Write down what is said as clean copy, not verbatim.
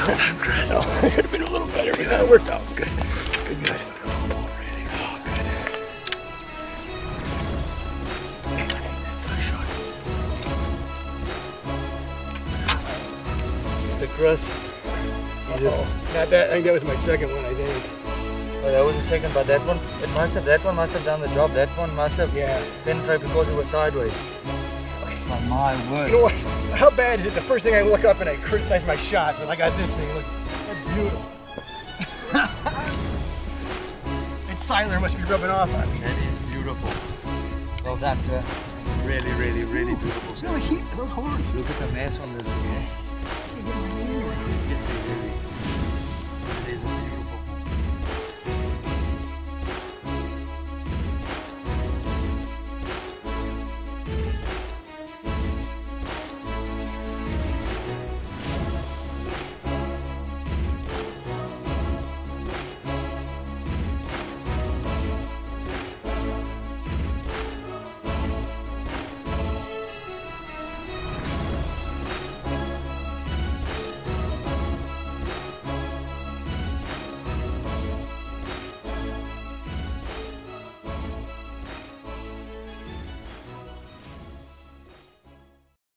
that time, Chris. No, it could have been a little better, but that worked out. Good. Good. Oh, good. The crust. Not that. I think that was my second one, I think. Oh, that was the second, but that one must have done the job. That one must have penetrated because it was sideways. Oh, my word. You know what? How bad is it? The first thing I look up and I criticize my shots, but I got this thing. Look, that's beautiful. That siler must be rubbing off on me. That is beautiful. Well done, sir. Really, really, really beautiful. Feel the heat, those horns. Look at the mess on this